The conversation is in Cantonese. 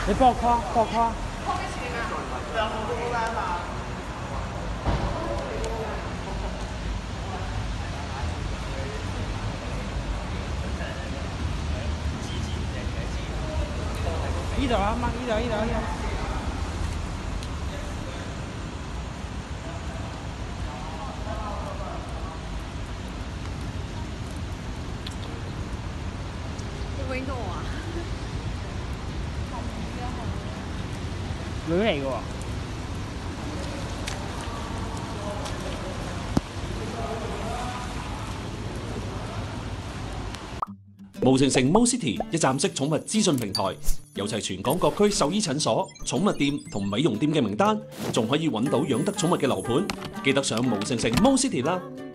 你幫我 call，幫我 call。呢度啊，媽，呢度。 會餓啊？ 女嚟嘅喎。 毛城城 Mo City 一站式寵物資訊平台，有齊全港各區獸醫診所、寵物店同美容店嘅名單，仲可以揾到養得寵物嘅樓盤，記得上毛城城 Mo City 啦！